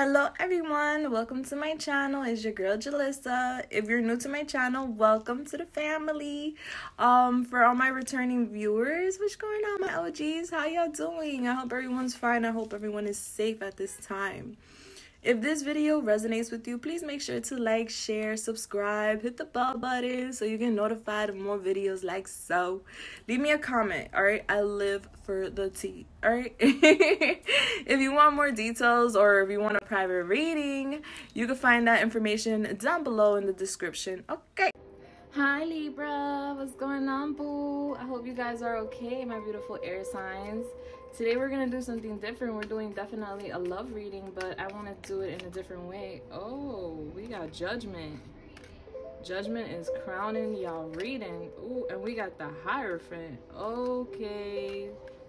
Hello everyone, welcome to my channel. It's your girl Jalissa. If you're new to my channel, welcome to the family. For all my returning viewers, what's going on, my OGs? How y'all doing? I hope everyone's fine. I hope everyone is safe at this time. If this video resonates with you, please make sure to like, share, subscribe, hit the bell button so you get notified of more videos like so. Leave me a comment, alright? I live for the tea, alright? If you want more details or if you want a private reading, you can find that information down below in the description, okay? Hi Libra, what's going on, boo? I hope you guys are okay, my beautiful air signs. Today we're gonna do something different. We're doing definitely a love reading, but I want to do it in a different way. Oh, we got Judgment. Judgment is crowning y'all reading. Ooh, and we got the Hierophant. Okay.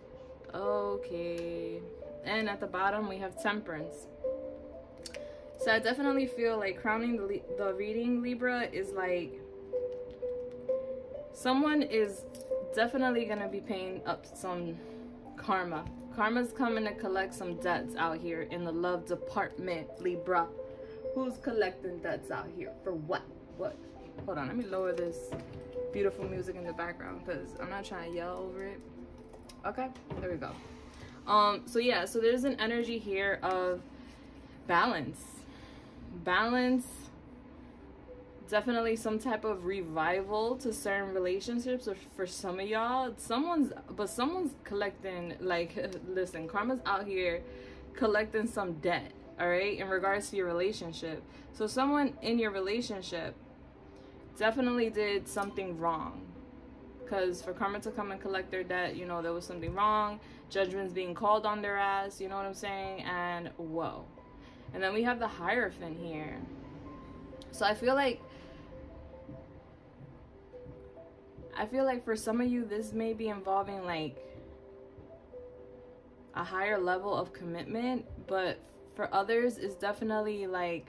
And at the bottom we have Temperance. So I definitely feel like crowning the reading, Libra, is like someone is definitely gonna be paying up some karma. Karma's coming to collect some debts out here in the love department, Libra. Who's collecting debts out here? For what? What? Hold on, let me lower this beautiful music in the background because I'm not trying to yell over it. Okay, there we go. So yeah, so there's an energy here of balance. Balance. Definitely some type of revival to certain relationships, or for some of y'all, someone's collecting, like, listen, karma's out here collecting some debt, all right, in regards to your relationship. So someone in your relationship definitely did something wrong, because for karma to come and collect their debt, you know, there was something wrong. Judgment's being called on their ass, you know what I'm saying? And whoa. And then we have the Hierophant here. So I feel like for some of you, this may be involving like a higher level of commitment, but for others, it's definitely like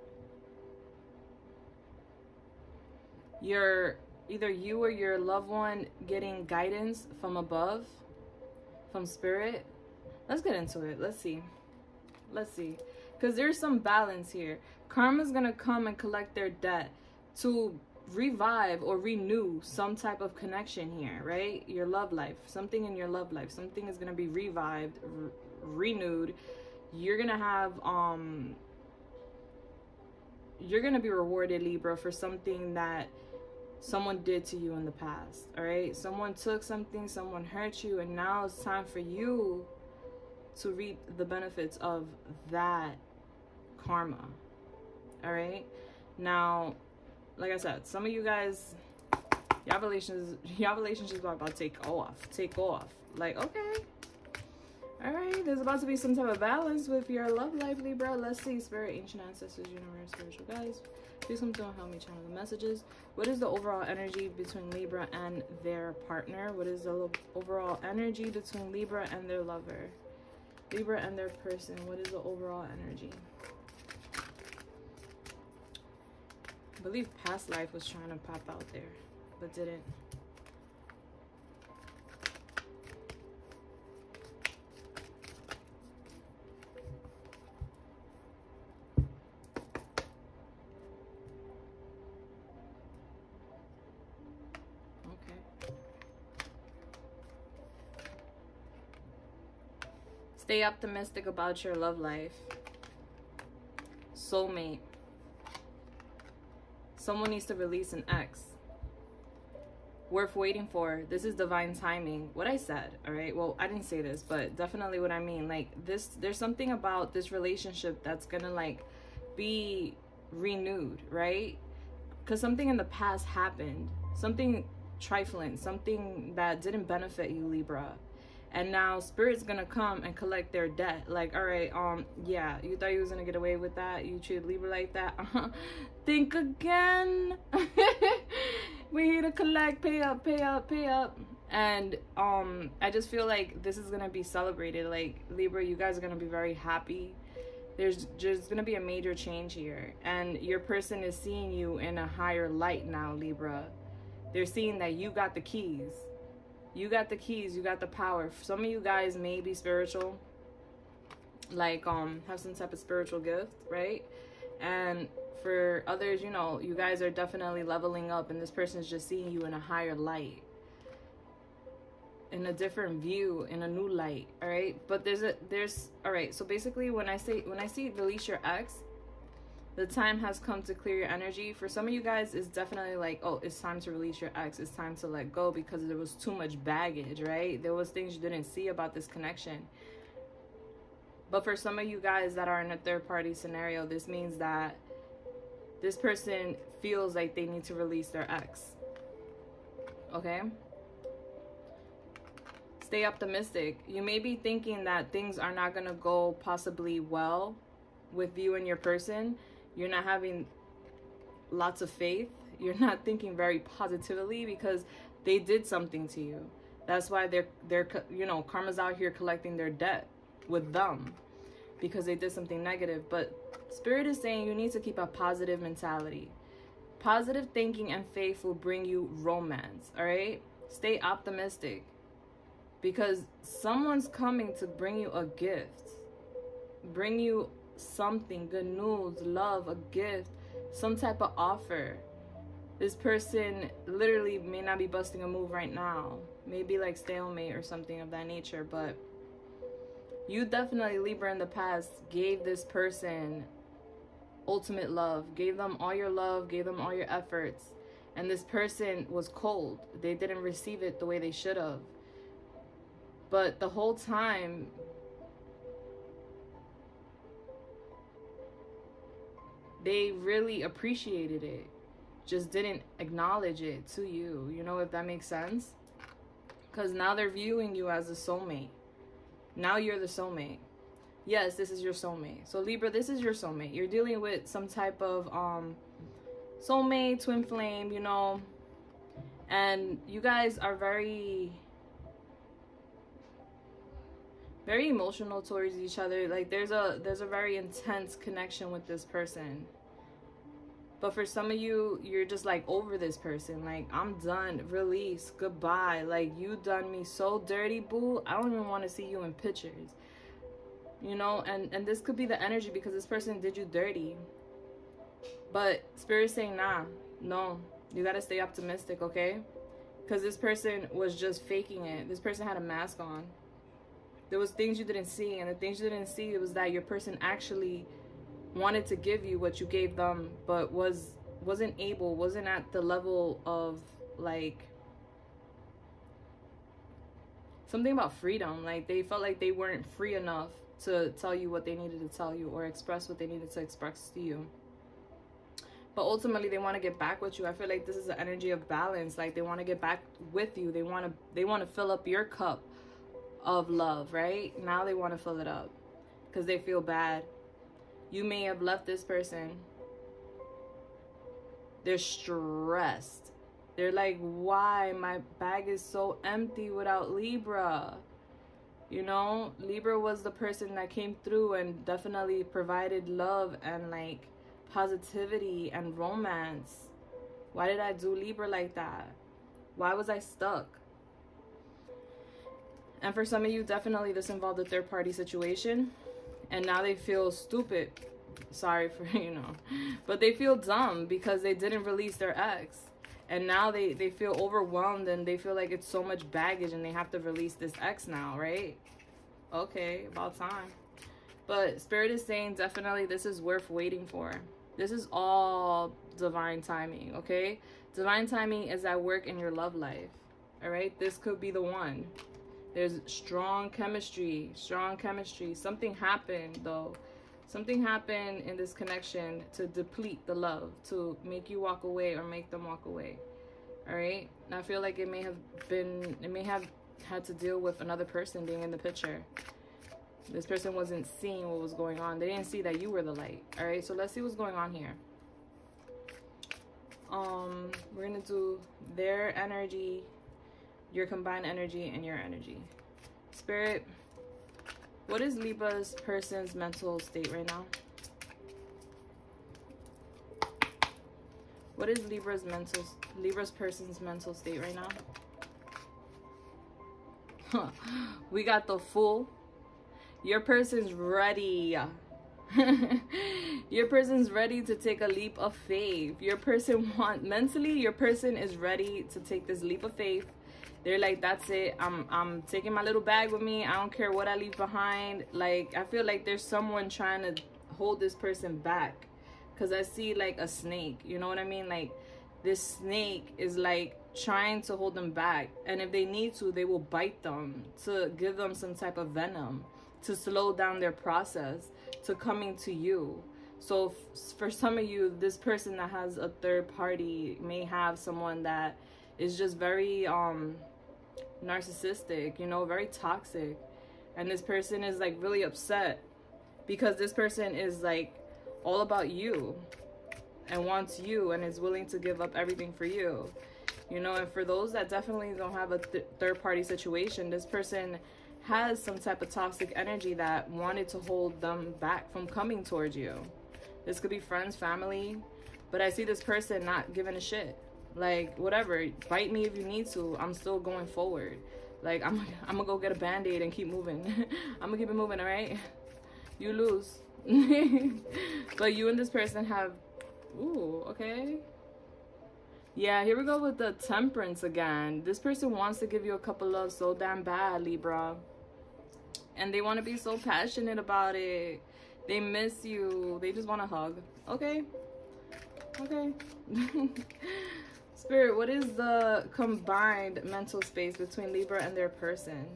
either you or your loved one getting guidance from above, from spirit. Let's get into it. Let's see. Because there's some balance here. Karma's gonna come and collect their debt to revive or renew some type of connection here, right? Your love life, something in your love life, something is gonna be revived, renewed. You're gonna have you're gonna be rewarded, Libra, for something that someone did to you in the past. All right, someone took something, someone hurt you, and now it's time for you to reap the benefits of that karma. All right, now, like I said, some of you guys, y'all relationships are about to take off. Like, okay, all right, there's about to be some type of balance with your love life, Libra. Let's see, spirit, ancient ancestors, universe, spiritual guides, please come through and help me channel the messages. What is the overall energy between Libra and their partner? What is the overall energy between Libra and their lover? Libra and their person, what is the overall energy? I believe past life was trying to pop out there, but didn't. Okay. Stay optimistic about your love life. Soulmate. Someone needs to release an ex. Worth waiting for. This is divine timing. What I said, all right? Well, I didn't say this, but definitely what I mean. Like this, there's something about this relationship that's gonna like be renewed, right? Because something in the past happened. Something trifling. Something that didn't benefit you, Libra. And now spirit's gonna come and collect their debt. Like, all right, yeah, you thought you was gonna get away with that? You treated Libra like that? Think again. We're here to collect, pay up. And I just feel like this is gonna be celebrated. Like, Libra, you guys are gonna be very happy. There's gonna be a major change here, and your person is seeing you in a higher light now, Libra. They're seeing that you got the keys. You got the keys, you got the power. Some of you guys may be spiritual. like have some type of spiritual gift, right? And for others, you know, you guys are definitely leveling up, and this person is just seeing you in a higher light, in a different view, in a new light. All right, but there's all right, so basically when I see release your ex, the time has come to clear your energy. For some of you guys, it's definitely like, oh, it's time to release your ex, it's time to let go, because there was too much baggage, right? There was things you didn't see about this connection. But for some of you guys that are in a third party scenario, this means that this person feels like they need to release their ex. Okay? Stay optimistic. You may be thinking that things are not going to go possibly well with you and your person. You're not having lots of faith. You're not thinking very positively because they did something to you. That's why they're you know, karma's out here collecting their debt with them, because they did something negative. But Spirit is saying you need to keep a positive mentality. Positive thinking and faith will bring you romance, all right? Stay optimistic, because someone's coming to bring you a gift, bring you something, good news, love, a gift, some type of offer. This person literally may not be busting a move right now, maybe like stalemate or something of that nature, but you definitely, Libra, in the past gave this person ultimate love, gave them all your love, gave them all your efforts, and this person was cold. They didn't receive it the way they should have. But the whole time, they really appreciated it, just didn't acknowledge it to you, you know, if that makes sense? Because now they're viewing you as a soulmate. Now you're the soulmate. Yes, this is your soulmate. So Libra, this is your soulmate. You're dealing with some type of soulmate, twin flame, you know, and you guys are very emotional towards each other. Like there's a very intense connection with this person. But for some of you, you're just like over this person. Like, I'm done. Release. Goodbye. Like, you done me so dirty, boo. I don't even want to see you in pictures. You know, and this could be the energy because this person did you dirty. But Spirit's saying, nah, no. You got to stay optimistic, okay? Because this person was just faking it. This person had a mask on. There was things you didn't see. And the things you didn't see was that your person actually wanted to give you what you gave them, but wasn't at the level of, like, something about freedom. Like, they felt like they weren't free enough to tell you what they needed to tell you or express what they needed to express to you. But ultimately, they want to get back with you. I feel like this is the energy of balance. Like, they want to get back with you. They want to fill up your cup of love, right? Now they want to fill it up because they feel bad. You may have left this person. They're stressed. They're like, why? My bag is so empty without Libra. You know, Libra was the person that came through and definitely provided love and, like, positivity and romance. Why did I do Libra like that? Why was I stuck? And for some of you, definitely this involved a third-party situation. And now they feel stupid. Sorry for, you know. But they feel dumb because they didn't release their ex. And now they feel overwhelmed and they feel like it's so much baggage and they have to release this ex now, right? Okay, about time. But Spirit is saying definitely this is worth waiting for. This is all divine timing, okay? Divine timing is at work in your love life, all right? This could be the one. There's strong chemistry, strong chemistry. Something happened, though. Something happened in this connection to deplete the love, to make you walk away or make them walk away. All right? And I feel like it may have had to deal with another person being in the picture. This person wasn't seeing what was going on. They didn't see that you were the light. All right? So let's see what's going on here. We're going to do their energy, your combined energy, and your energy. Spirit, what is Libra's person's mental state right now? What is Libra's person's mental state right now? We got the Fool. Your person's ready. Your person's ready to take a leap of faith. Your person mentally, your person is ready to take this leap of faith. They're like, that's it. I'm taking my little bag with me. I don't care what I leave behind. Like, I feel like there's someone trying to hold this person back, because I see like a snake, you know what I mean? Like, this snake is like trying to hold them back, and if they need to, they will bite them to give them some type of venom to slow down their process to coming to you. So for some of you, this person that has a third party may have someone that is just very narcissistic, you know, very toxic, and this person is like really upset because this person is like all about you and wants you and is willing to give up everything for you, you know. And for those that definitely don't have a third party situation, this person has some type of toxic energy that wanted to hold them back from coming towards you. This could be friends, family, but I see this person not giving a shit. Like, whatever, bite me if you need to, I'm still going forward. Like, I'm gonna go get a band-aid and keep moving. I'm gonna keep it moving, all right? You lose. But you and this person have, ooh, okay. Yeah, here we go with the Temperance again. This person wants to give you a cup of love so damn bad, Libra. And they want to be so passionate about it. They miss you. They just want a hug. Okay. Okay. Spirit, what is the combined mental space between Libra and their person?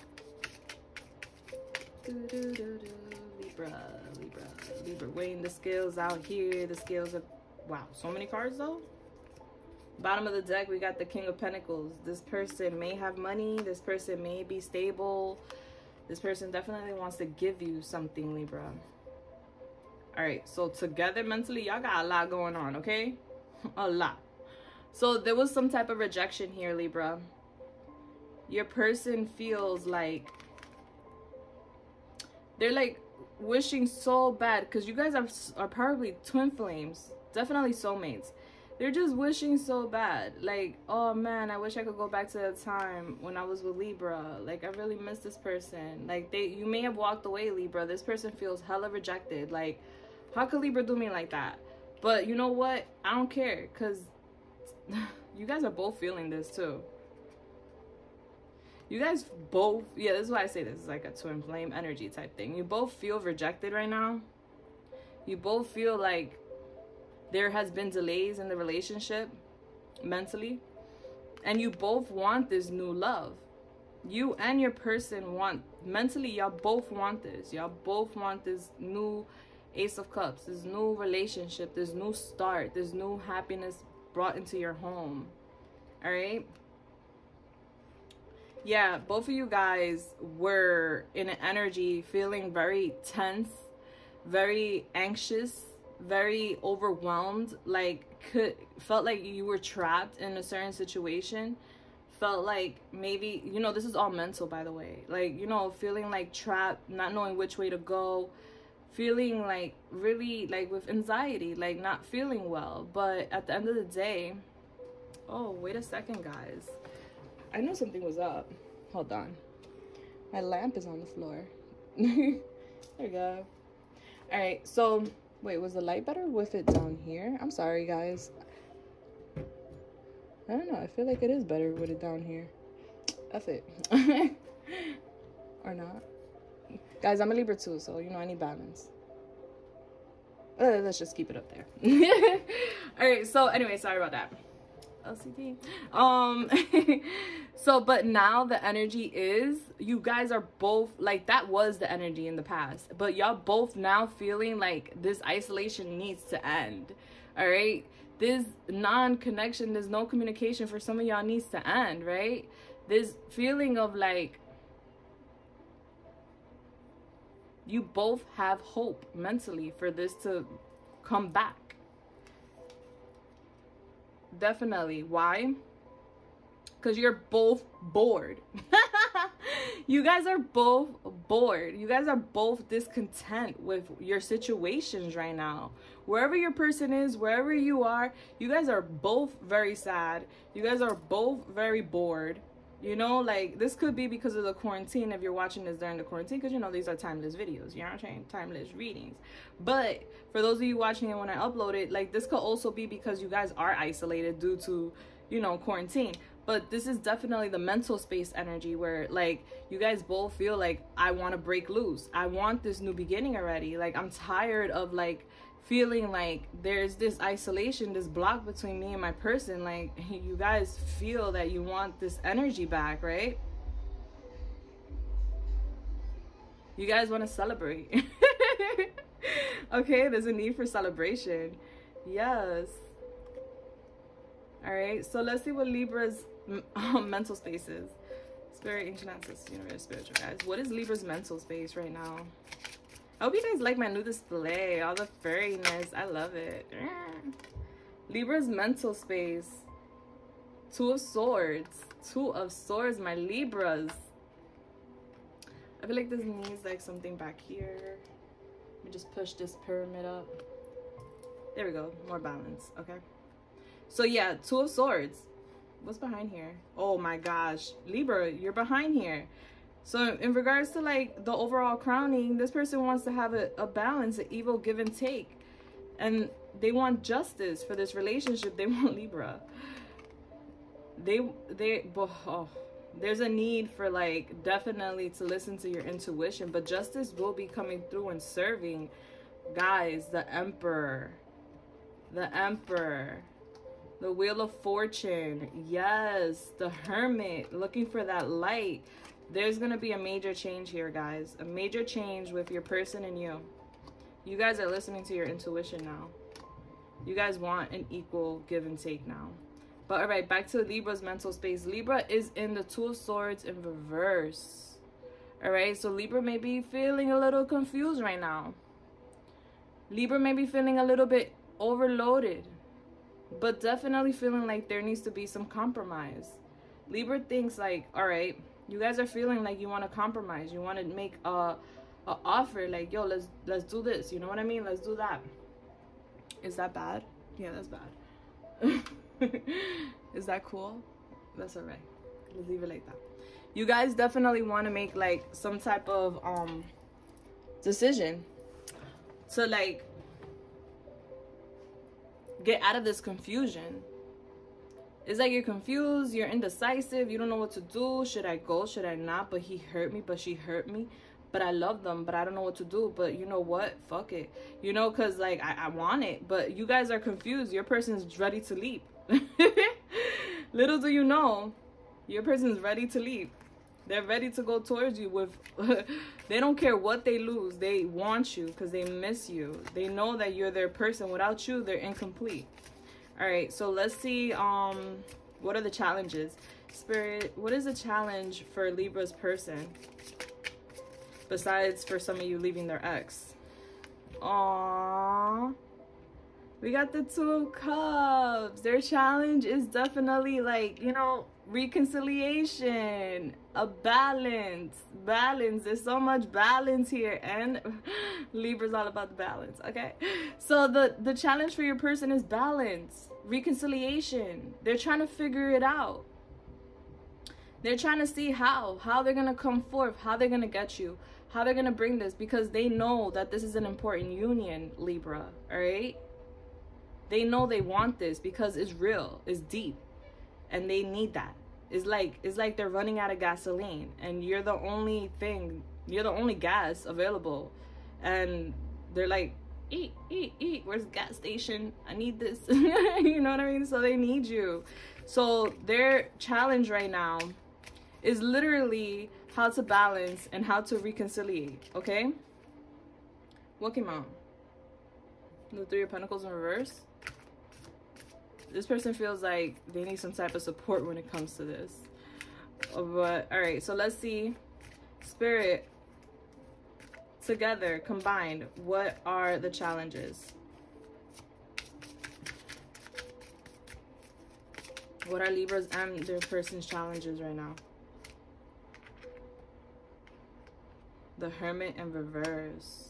Libra, Libra, Libra. Weighing the scales out here. The scales are... Wow, so many cards though. Bottom of the deck, we got the King of Pentacles. This person may have money. This person may be stable. This person definitely wants to give you something, Libra. All right, so together mentally, y'all got a lot going on, okay? A lot. So there was some type of rejection here, Libra. Your person feels like they're like wishing so bad, because you guys are probably twin flames, definitely soulmates. They're just wishing so bad, like, oh man, I wish I could go back to that time when I was with Libra. Like, I really miss this person. Like, you may have walked away, Libra. This person feels hella rejected. Like, how could Libra do me like that? But you know what? I don't care, because you guys are both feeling this too. You guys both, yeah, this is why I say this is like a twin flame energy type thing. You both feel rejected right now. You both feel like there has been delays in the relationship mentally, and you both want this new love. You and your person want, mentally, y'all both want this. Y'all both want this new Ace of Cups, this new relationship, this new start, this new happiness brought into your home. All right. Yeah, both of you guys were in an energy feeling very tense, very anxious, very overwhelmed, like felt like you were trapped in a certain situation. Felt like maybe, you know, this is all mental, by the way, like, you know, feeling like trapped, not knowing which way to go, feeling like really like with anxiety, like not feeling well. But at the end of the day, oh, wait a second, guys, I know something was up. Hold on, my lamp is on the floor. There we go. All right, so wait, was the light better with it down here? I'm sorry, guys. I don't know. I feel like it is better with it down here. F it. Or not. Guys, I'm a Libra too, so, you know, I need balance. Let's just keep it up there. All right, so anyway, sorry about that. LCD. So, but now the energy is, you guys are both, like, that was the energy in the past, but y'all both now feeling like this isolation needs to end. All right, this non-connection, there's no communication for some of y'all needs to end, right? This feeling of like you both have hope mentally for this to come back. Definitely. Why? Because you're both bored. You guys are both bored. You guys are both discontent with your situations right now. Wherever your person is, wherever you are, you guys are both very sad. You guys are both very bored. You know, like, this could be because of the quarantine, if you're watching this during the quarantine, because, you know, these are timeless videos, you know what I'm saying? Timeless readings. But for those of you watching it when I upload it, like, this could also be because you guys are isolated due to, you know, quarantine. But this is definitely the mental space energy where, like, you guys both feel like, I want to break loose. I want this new beginning already. Like, I'm tired of, like, feeling like there's this isolation, this block between me and my person. Like, you guys feel that you want this energy back, right? You guys want to celebrate. Okay, there's a need for celebration. Yes. All right, so let's see what Libra's mental space is. Spirit, ancient ancestors, universe, spiritual guys. What is Libra's mental space right now? I hope you guys like my new display. All the furriness. I love it. Libra's mental space. Two of Swords. Two of Swords, my Libras. I feel like this needs like something back here. Let me just push this pyramid up. There we go. More balance. Okay. So yeah, Two of Swords. What's behind here? Oh my gosh. Libra, you're behind here. So in regards to like the overall crowning, this person wants to have a balance, an evil give and take. And they want justice for this relationship. They want Libra. There's a need for like definitely to listen to your intuition, but justice will be coming through and serving. Guys, the Emperor. The Emperor. The Wheel of Fortune. Yes, the Hermit, looking for that light. There's gonna be a major change here, guys. A major change with your person and you. You guys are listening to your intuition now. You guys want an equal give and take now. But all right, back to Libra's mental space. Libra is in the Two of Swords in reverse. All right, so Libra may be feeling a little confused right now. Libra may be feeling a little bit overloaded, but definitely feeling like there needs to be some compromise. Libra thinks like, all right, you guys are feeling like you want to compromise. You want to make a offer like, yo, let's do this. You know what I mean? Let's do that. Is that bad? Yeah, that's bad. Is that cool? That's all right. Let's leave it like that. You guys definitely want to make like some type of decision to like get out of this confusion. It's like you're confused, you're indecisive, you don't know what to do. Should I go? Should I not? But he hurt me, but she hurt me. But I love them, but I don't know what to do. But you know what? Fuck it. You know, because like I want it, but you guys are confused. Your person's ready to leap. Little do you know, your person's ready to leap. They're ready to go towards you with they don't care what they lose. They want you because they miss you. They know that you're their person. Without you, they're incomplete. All right, so let's see what are the challenges? Spirit, what is the challenge for Libra's person besides for some of you leaving their ex? Aww, we got the Two of Cups. Their challenge is definitely like, you know, reconciliation, a balance. There's so much balance here, and Libra's all about the balance. Okay, so the challenge for your person is balance, reconciliation. They're trying to figure it out. They're trying to see how they're gonna come forth, how they're gonna get you, how they're gonna bring this, because they know that this is an important union, Libra. All right, they know they want this because it's real, it's deep, and they need that. It's like they're running out of gasoline, and you're the only gas available, and they're like, eat, where's the gas station? I need this. You know what I mean? So they need you. So their challenge right now is literally how to balance and how to reconciliate. Okay, what came out? The Three of Pentacles in reverse. This person feels like they need some type of support when it comes to this. But all right, so let's see. Spirit, together, combined, what are the challenges? What are Libra's and their person's challenges right now? The Hermit in reverse.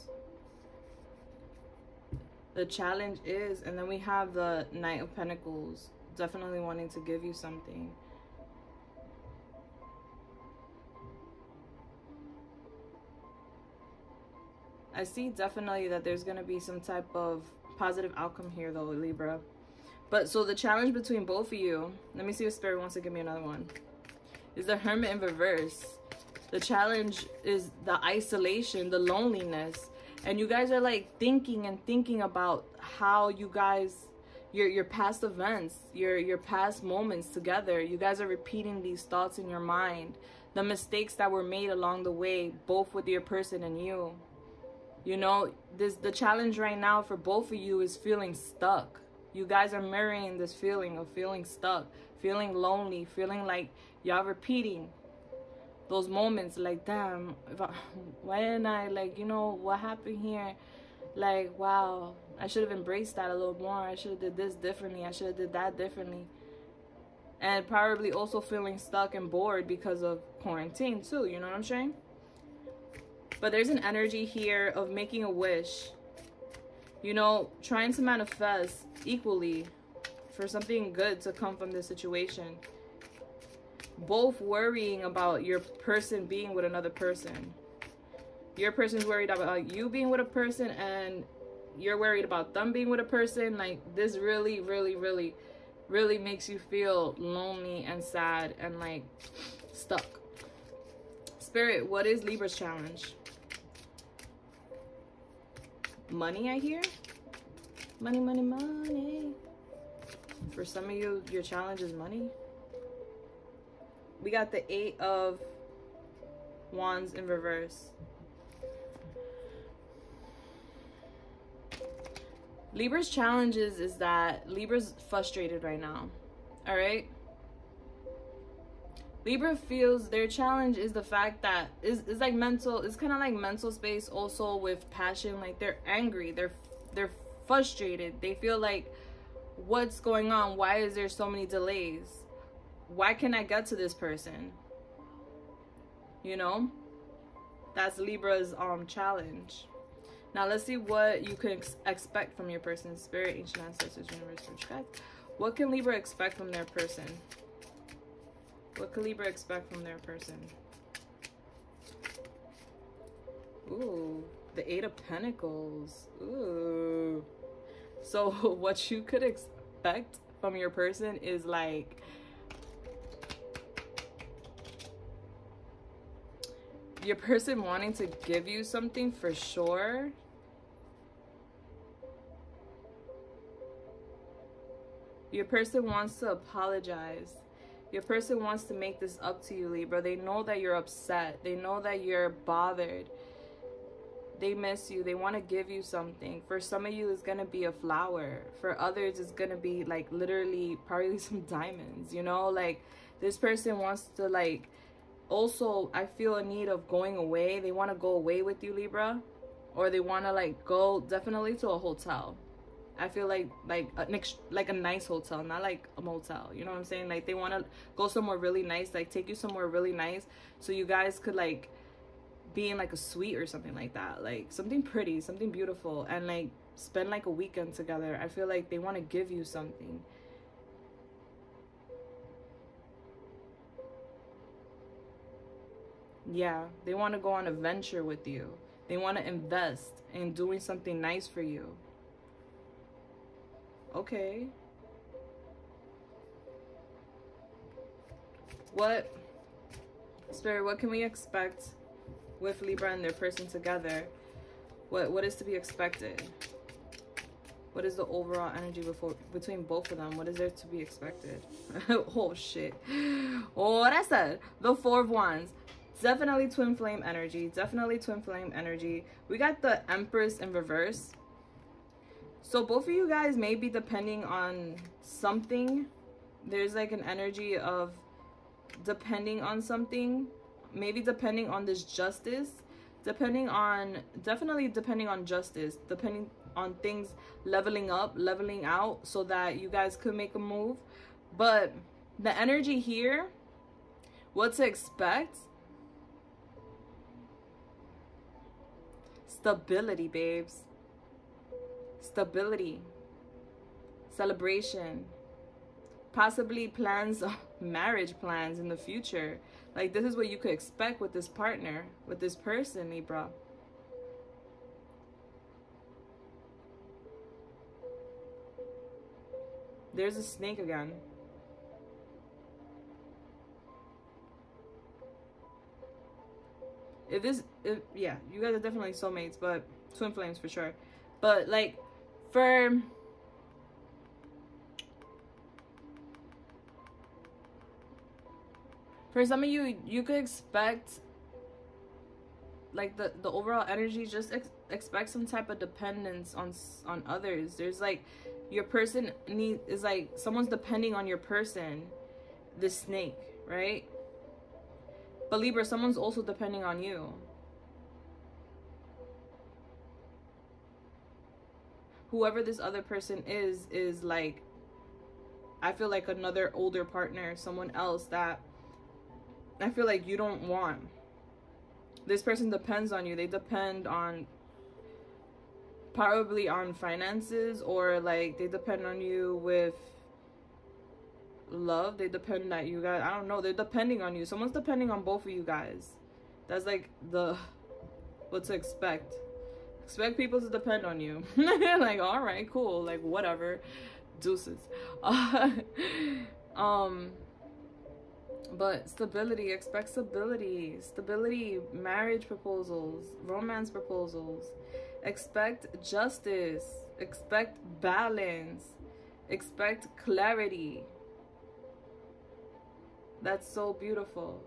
The challenge is, and then we have the Knight of Pentacles, definitely wanting to give you something. I see definitely that there's going to be some type of positive outcome here, though, Libra. But so the challenge between both of you, let me see if Spirit wants to give me another one, is the Hermit in reverse. The challenge is the isolation, the loneliness. And you guys are like thinking about how you guys, your past events, your past moments together. You guys are repeating these thoughts in your mind. The mistakes that were made along the way, both with your person and you. You know, the challenge right now for both of you is feeling stuck. You guys are mirroring this feeling of feeling stuck, feeling lonely, feeling like y'all repeating those moments like, damn, why didn't I, like, you know, what happened here? Like, wow, I should have embraced that a little more. I should have did this differently. I should have did that differently. And probably also feeling stuck and bored because of quarantine too, you know what I'm saying? But there's an energy here of making a wish. You know, trying to manifest equally for something good to come from this situation. Both worrying about your person being with another person. Your person's worried about you being with a person, and you're worried about them being with a person. Like, this really, really, really, really makes you feel lonely and sad and like stuck. Spirit, what is Libra's challenge? Money, I hear. Money, money, money. For some of you, your challenge is money. We got the 8 of Wands in reverse. Libra's challenges is that Libra's frustrated right now. All right. Libra feels their challenge is the fact that it's like mental, it's kind of like mental space also with passion. Like, they're angry, they're frustrated. They feel like, what's going on? Why is there so many delays? Why can't I get to this person? You know, that's Libra's challenge. Now let's see what you can expect from your person. Spirit, ancient ancestors, universe, guys. What can Libra expect from their person? What can Libra expect from their person? Ooh, the 8 of Pentacles. Ooh. So what you could expect from your person is like, your person wanting to give you something for sure. Your person wants to apologize. Your person wants to make this up to you, Libra. They know that you're upset. They know that you're bothered. They miss you. They want to give you something. For some of you, it's going to be a flower. For others, it's going to be like literally probably some diamonds, you know? Like, this person wants to like, also, I feel a need of going away. They want to go away with you, Libra. Or they want to like go definitely to a hotel. I feel like a nice hotel, not like a motel. You know what I'm saying? Like, they want to go somewhere really nice, like take you somewhere really nice, so you guys could like be in like a suite or something like that, like something pretty, something beautiful, and like spend like a weekend together. I feel like they want to give you something. Yeah, they want to go on a venture with you. They want to invest in doing something nice for you. Okay. What, Spirit, what can we expect with Libra and their person together? What is to be expected? What is the overall energy between both of them? What is there to be expected? Oh, shit. Oh, what I said. The 4 of Wands. Definitely twin flame energy. Definitely twin flame energy. We got the Empress in reverse. So both of you guys may be depending on something. There's like an energy of depending on something. Maybe depending on this justice. Definitely depending on justice. Depending on things leveling up, leveling out, so that you guys could make a move. But the energy here, what to expect? Stability, babes. Stability, celebration, possibly plans, marriage plans in the future. Like, this is what you could expect with this partner, with this person, Libra. There's a snake again. Yeah, you guys are definitely soulmates, but twin flames for sure. But like, for some of you, you could expect like the overall energy. Just expect some type of dependence on others. There's like, your person is like, someone's depending on your person, the snake, right? But Libra, someone's also depending on you. Whoever this other person is like, I feel like another older partner, someone else that I feel like you don't want. This person depends on you. They depend on, probably on finances, or like they depend on you with love. They depend that you guys, I don't know, they're depending on you. Someone's depending on both of you guys. That's like what to expect. Expect people to depend on you. Like, all right, cool, like whatever, deuces. But stability, expect stability, marriage proposals, romance proposals. Expect justice, expect balance, expect clarity. That's so beautiful.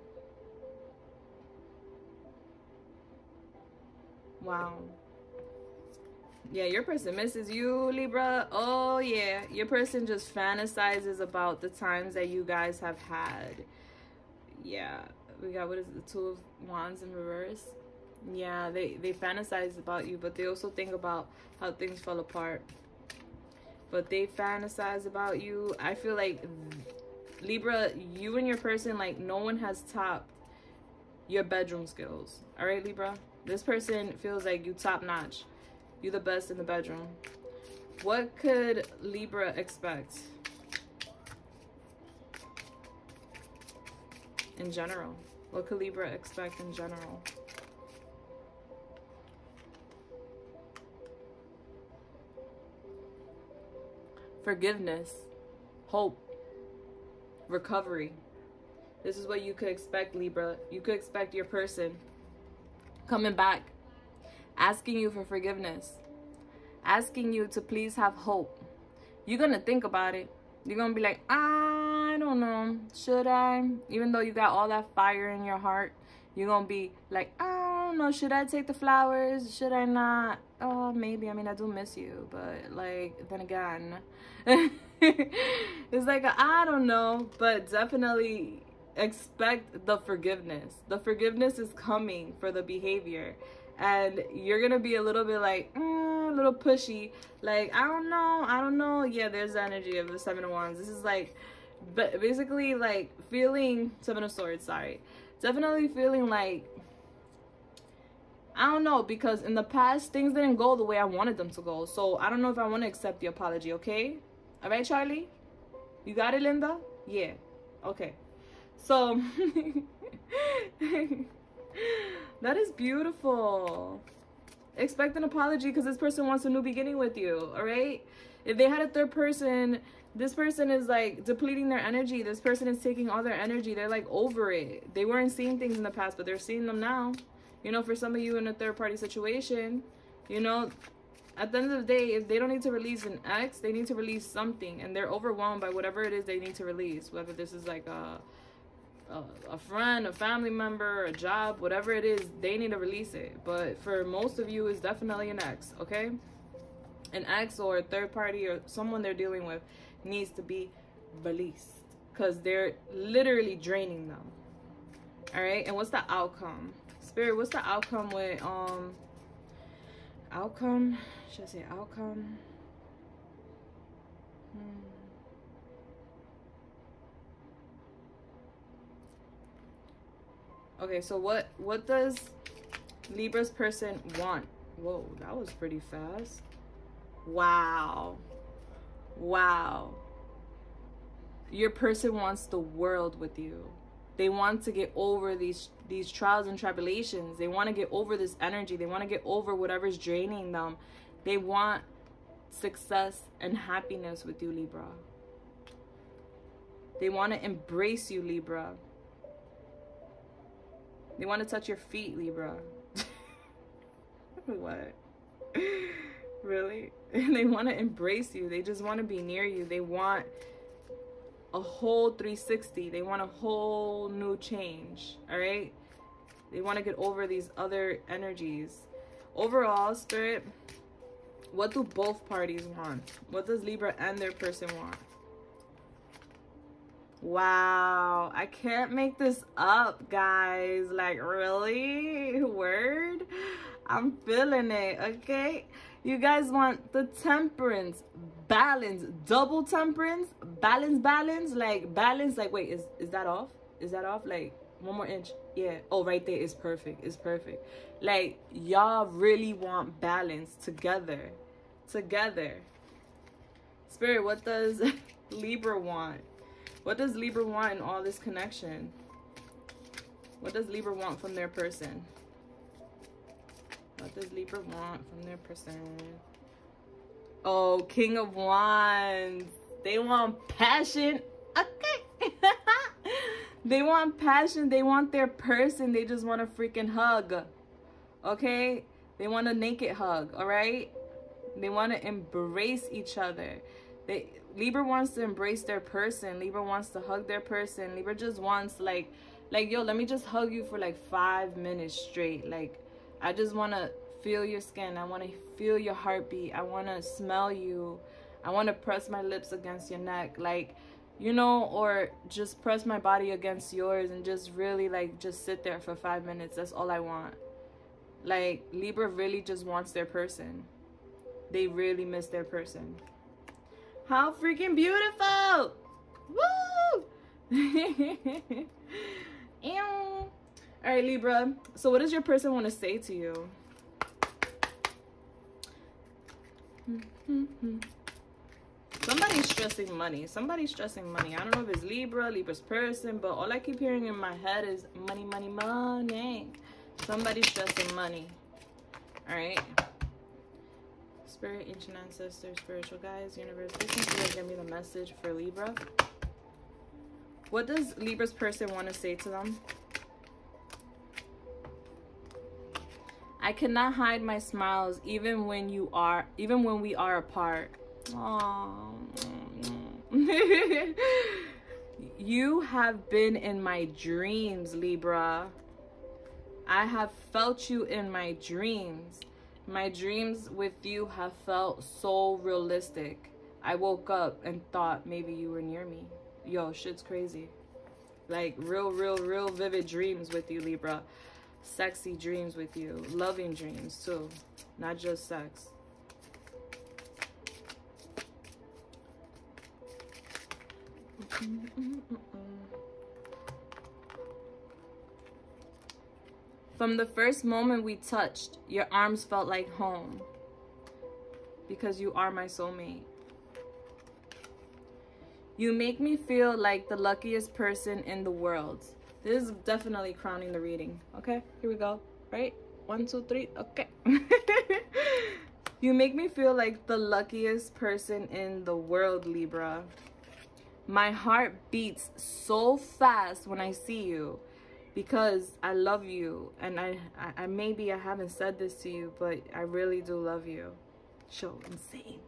Wow. Yeah, your person misses you, Libra. Oh yeah, your person just fantasizes about the times that you guys have had. Yeah, we got, what is it, the Two of Wands in reverse. Yeah, they fantasize about you, but they also think about how things fell apart. But they fantasize about you. I feel like, Libra, you and your person, like, no one has topped your bedroom skills. All right, Libra? This person feels like you top notch. You the best in the bedroom. What could Libra expect in general? What could Libra expect in general? Forgiveness, hope, recovery. This is what you could expect, Libra. You could expect your person coming back, asking you for forgiveness, asking you to please have hope. You're gonna think about it. You're gonna be like, I don't know, should I? Even though you got all that fire in your heart, you're gonna be like, I don't know, should I take the flowers? Should I not? Oh, maybe. I mean, I do miss you, but like, then again, it's like, I don't know, but definitely expect the forgiveness. The forgiveness is coming for the behavior, and you're gonna be a little bit like, a little pushy, like, I don't know. Yeah, there's the energy of the Seven of Wands. This is like, but basically like feeling, Seven of Swords, sorry, definitely feeling like, I don't know, because in the past things didn't go the way I wanted them to go. So I don't know if I want to accept the apology. Okay, all right, Charlie, you got it, Linda? Yeah, okay. So that is beautiful. Expect an apology because this person wants a new beginning with you. All right, if they had a third person, this person is like depleting their energy. This person is taking all their energy. They're like over it. They weren't seeing things in the past, but they're seeing them now. You know, for some of you in a third party situation, you know, at the end of the day, if they don't need to release an ex, they need to release something, and they're overwhelmed by whatever it is they need to release, whether this is like a friend, a family member, a job, whatever it is, they need to release it. But for most of you, it's definitely an ex. Okay, an ex or a third party or someone they're dealing with needs to be released because they're literally draining them. All right, and what's the outcome, Spirit? What's the outcome with outcome, should I say outcome? Okay, so what does Libra's person want? Whoa, that was pretty fast. Wow. Your person wants the world with you. They want to get over these trials and tribulations. They want to get over this energy. They want to get over whatever's draining them. They want success and happiness with you, Libra. They want to embrace you, Libra. They want to touch your feet, Libra. What? Really? They want to embrace you. They just want to be near you. They want a whole 360. They want a whole new change. All right? They want to get over these other energies. Overall, Spirit, what do both parties want? What does Libra and their person want? Wow, I can't make this up, guys. Like, really? Word? I'm feeling it, okay? You guys want the temperance, balance, double temperance, balance, like balance. Like, wait, is that off? Is that off? Like, one more inch. Yeah. Oh, right there is perfect. It's perfect. Like, y'all really want balance together. Spirit, what does Libra want? What does Libra want in all this connection? What does Libra want from their person? What does Libra want from their person? Oh, King of Wands. They want passion. Okay. They want passion. They want their person. They just want a freaking hug. Okay? They want a naked hug. All right? They want to embrace each other. Libra wants to embrace their person. Libra wants to hug their person. Libra just wants like, yo, let me just hug you for like 5 minutes straight. Like, I just want to feel your skin. I want to feel your heartbeat. I want to smell you. I want to press my lips against your neck. Like, you know, or just press my body against yours and just really like just sit there for 5 minutes. That's all I want. Like, Libra really just wants their person. They really miss their person. How freaking beautiful! Woo! Ew. All right, Libra. So what does your person want to say to you? Somebody's stressing money. Somebody's stressing money. I don't know if it's Libra's person, but all I keep hearing in my head is money, money, money. Somebody's stressing money. All right. Spirit, ancient ancestors, spiritual guides, universe, listen to you, give me the message for Libra. What does Libra's person want to say to them? I cannot hide my smiles even when we are apart. Aww. You have been in my dreams, Libra. I have felt you in my dreams. My dreams with you have felt so realistic. I woke up and thought maybe you were near me. Yo, shit's crazy. Like, real vivid dreams with you, Libra. Sexy dreams with you. Loving dreams, too. Not just sex. From the first moment we touched, your arms felt like home. Because you are my soulmate. You make me feel like the luckiest person in the world. This is definitely crowning the reading. Okay, here we go. Right? 1, 2, 3. Okay. You make me feel like the luckiest person in the world, Libra. My heart beats so fast when I see you. Because I love you, and I maybe I haven't said this to you, but I really do love you. So insane.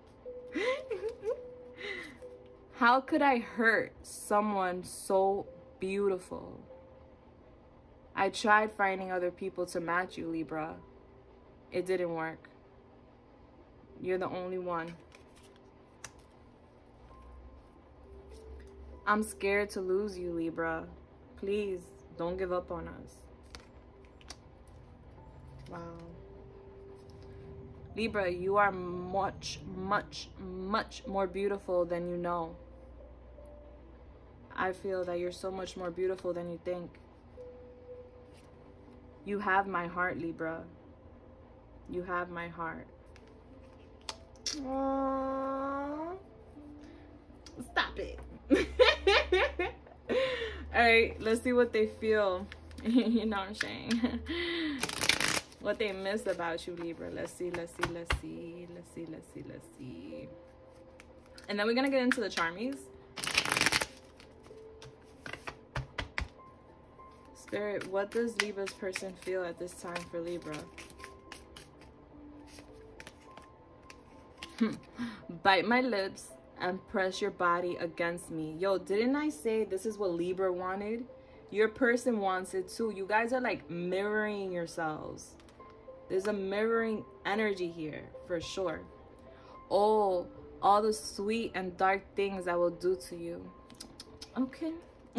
How could I hurt someone so beautiful? I tried finding other people to match you, Libra. It didn't work. You're the only one. I'm scared to lose you, Libra. Please. Don't give up on us. Wow. Libra, you are much more beautiful than you know. I feel that you're so much more beautiful than you think. You have my heart, Libra. You have my heart. Aww. Stop it. All right, let's see what they feel. You know what I'm saying? What they miss about you, Libra. Let's see. And then we're gonna get into the charmies. Spirit, what does Libra's person feel at this time for Libra? Bite my lips and press your body against me. Yo, didn't I say this is what Libra wanted? Your person wants it too. You guys are like mirroring yourselves. There's a mirroring energy here for sure. Oh, all the sweet and dark things I will do to you. Okay.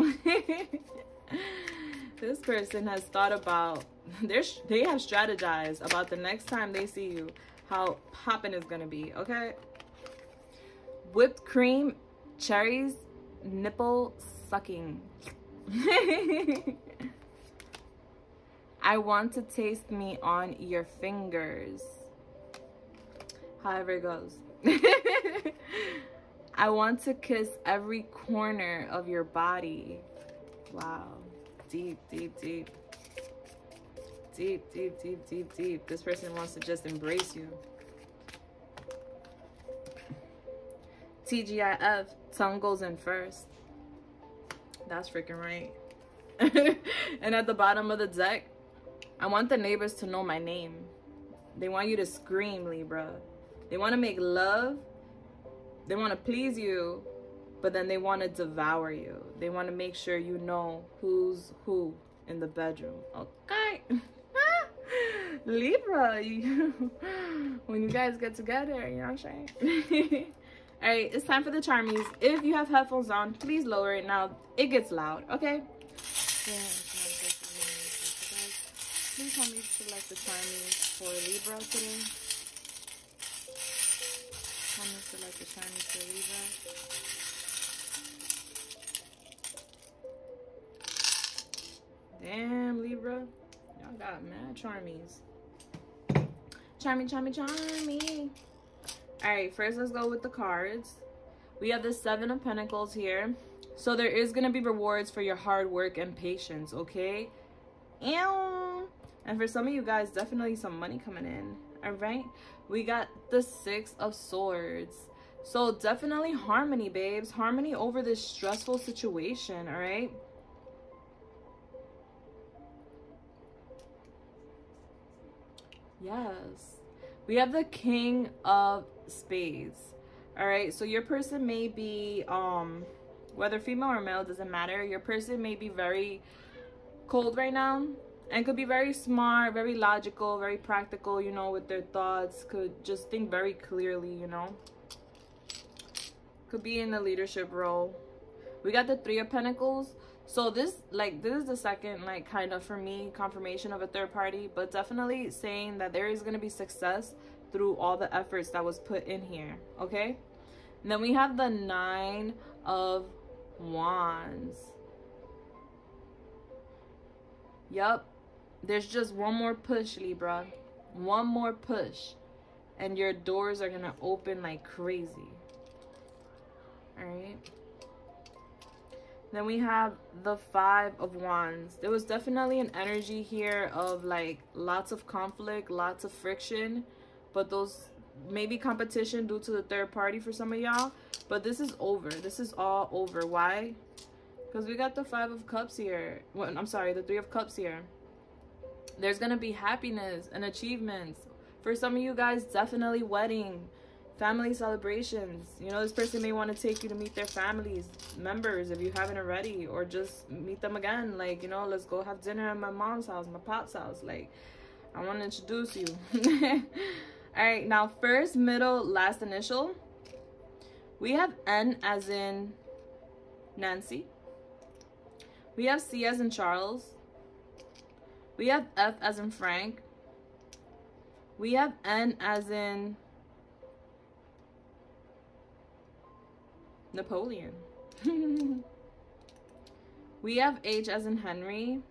This person has thought about, they have strategized about the next time they see you, how poppin' is gonna be, okay? Whipped cream, cherries, nipple sucking. I want to taste me on your fingers. However it goes. I want to kiss every corner of your body. Wow. Deep, deep, deep. Deep, deep, deep, deep, deep. This person wants to just embrace you. TGIF, tongue goes in first. That's freaking right. And at the bottom of the deck, I want the neighbors to know my name. They want you to scream, Libra. They want to make love. They want to please you, but then they want to devour you. They want to make sure you know who's who in the bedroom. Okay. Libra, when you guys get together, you know what I'm saying? All right, it's time for the charmies. If you have headphones on, please lower it now. It gets loud, okay? Please help me select the charmies for Libra today. Help me select the charmies for Libra. Damn, Libra. Y'all got mad charmies. Charmy, charmy, charmy. All right, first let's go with the cards. We have the Seven of Pentacles here. So there is going to be rewards for your hard work and patience, okay? Ew. And for some of you guys, definitely some money coming in, all right? We got the Six of Swords. So definitely harmony, babes. Harmony over this stressful situation, all right? Yes. We have the King of Spades. All right, so your person may be, whether female or male, doesn't matter. Your person may be very cold right now and could be very smart, very logical, very practical, you know, with their thoughts. Could just think very clearly, you know. Could be in a leadership role. We got the Three of Pentacles. So this is the second, like, kind of, for me, confirmation of a third party, but definitely saying that there is going to be success through all the efforts that was put in here, okay? And then we have the Nine of Wands. Yup. There's just one more push, Libra. One more push. And your doors are going to open like crazy. All right. Then we have the Five of Wands. There was definitely an energy here of like lots of conflict, lots of friction, but those maybe competition due to the third party for some of y'all. But this is over. This is all over. Why? Because we got the Five of Cups here. Well, I'm sorry, the Three of Cups here. There's going to be happiness and achievements. For some of you guys, definitely wedding, family celebrations. You know, this person may want to take you to meet their families members if you haven't already, or just meet them again. Like, you know, let's go have dinner at my mom's house, my pop's house. Like, I want to introduce you. All right, now first, middle, last initial. We have N as in Nancy. We have C as in Charles. We have F as in Frank. We have N as in Napoleon. We have H as in Henry.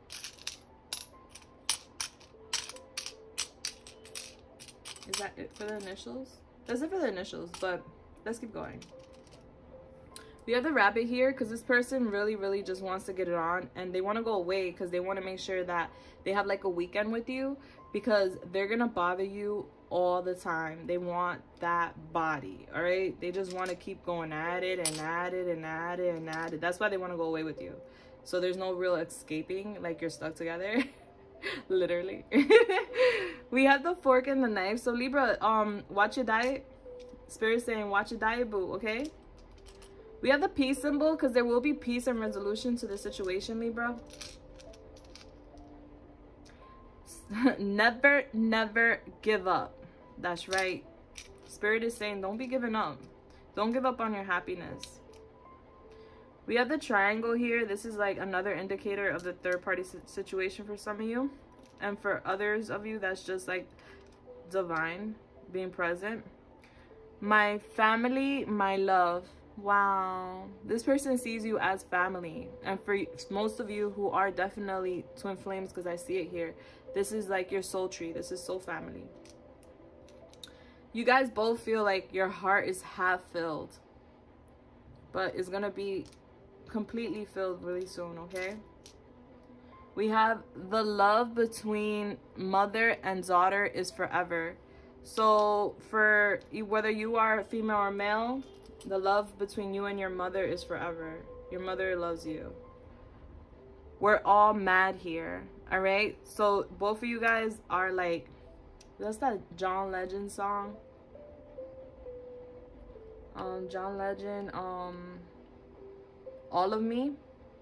Is that it for the initials? That's it for the initials, but let's keep going. We have the Rabbit here because this person really just wants to get it on, and they want to go away because they want to make sure that they have like a weekend with you, because they're gonna bother you all the time. They want that body, all right? They just want to keep going at it and at it and at it and at it. That's why they want to go away with you. So there's no real escaping, like you're stuck together. Literally. We have the fork and the knife. So Libra, watch your diet. Spirit saying watch your diet, boo, okay? We have the peace symbol because there will be peace and resolution to the situation, Libra. Never, never give up. That's right. Spirit is saying don't be giving up. Don't give up on your happiness. We have the triangle here. This is like another indicator of the third party situation for some of you. And for others of you, that's just like divine being present. My family, my love. Wow. This person sees you as family. And for most of you who are definitely twin flames, because I see it here, this is like your soul tree. This is soul family. You guys both feel like your heart is half filled, but it's going to be completely filled really soon, okay? We have the love between mother and daughter is forever. So for whether you are female or male, the love between you and your mother is forever. Your mother loves you. We're all mad here, all right? So both of you guys are like, that's that John Legend song. John Legend, All of Me.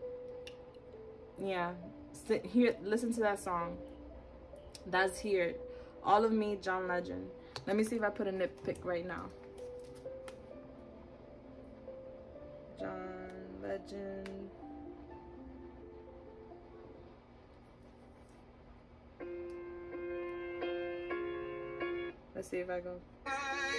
Yeah, sit here, listen to that song. That's here. All of Me, John Legend. Let me see if I put a nitpick right now. John Legend. Let's see if I go. My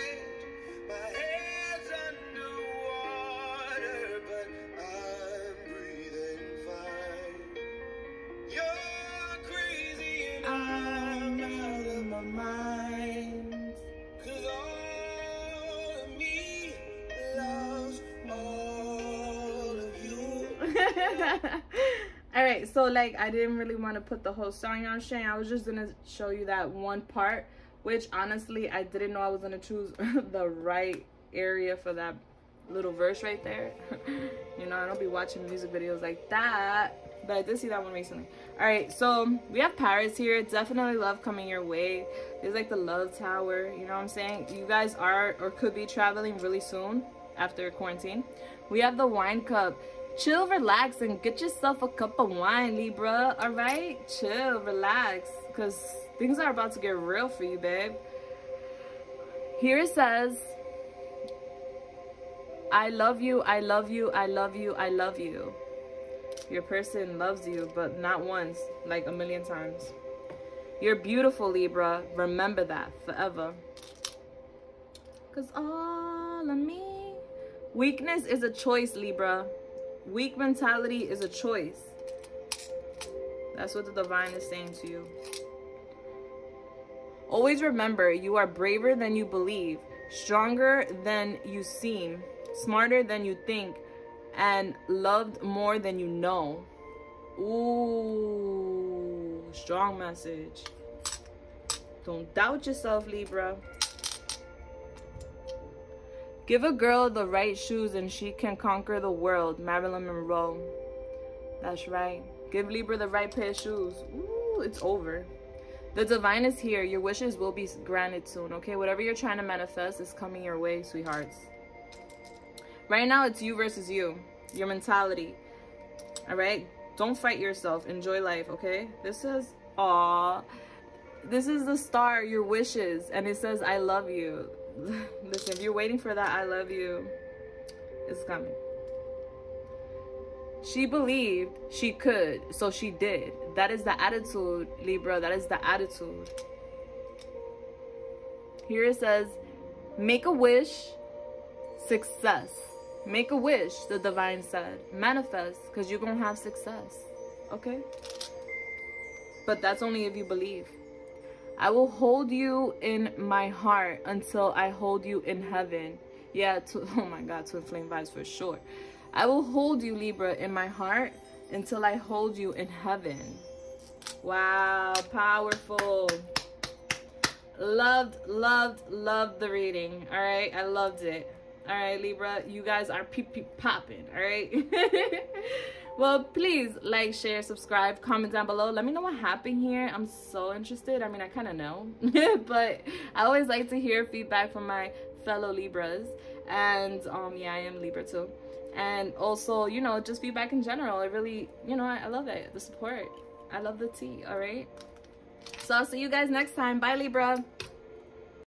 head's underwater, but I'm breathing fine. You're crazy and I'm out of my mind. 'Cause all of me loves all of you. All right, so like I didn't really want to put the whole song on Shane. I was just gonna show you that one part, which honestly I didn't know I was gonna choose the right area for that little verse right there. You know, I don't be watching music videos like that, but I did see that one recently. All right, so we have Paris here. Definitely love coming your way. There's like the love tower, you know what I'm saying? You guys are or could be traveling really soon after quarantine. We have the wine cup. Chill, relax, and get yourself a cup of wine, Libra. All right, chill, relax, because things are about to get real for you, babe. Here it says, I love you, I love you, I love you, I love you. Your person loves you, but not once, like a million times. You're beautiful, Libra. Remember that forever. Because all of me. Weakness is a choice, Libra. Weak mentality is a choice. That's what the divine is saying to you. Always remember, you are braver than you believe, stronger than you seem, smarter than you think, and loved more than you know. Ooh, strong message. Don't doubt yourself, Libra. Give a girl the right shoes and she can conquer the world. Marilyn Monroe. That's right. Give Libra the right pair of shoes. Ooh, it's over. The divine is here. Your wishes will be granted soon, okay? Whatever you're trying to manifest is coming your way, sweethearts. Right now, it's you versus you. Your mentality. All right? Don't fight yourself. Enjoy life, okay? This is, aw. This is the star, your wishes. And it says, I love you. Listen, if you're waiting for that I love you, it's coming. She believed she could, so she did. That is the attitude, Libra. That is the attitude. Here it says, make a wish, success. Make a wish, the divine said. Manifest, because you're going to have success. Okay? But that's only if you believe. I will hold you in my heart until I hold you in heaven. Yeah, oh my God, twin flame vibes for sure. I will hold you, Libra, in my heart until I hold you in heaven. Wow, powerful. Loved the reading. All right, I loved it. All right, Libra, you guys are peep popping. All right. Well, please like, share, subscribe, comment down below. Let me know what happened here. I'm so interested. I mean, I kind of know, but I always like to hear feedback from my fellow Libras. And yeah, I am Libra too. And also, you know, just feedback in general. It really, you know, I love it. The support. I love the tea. All right. So I'll see you guys next time. Bye, Libra.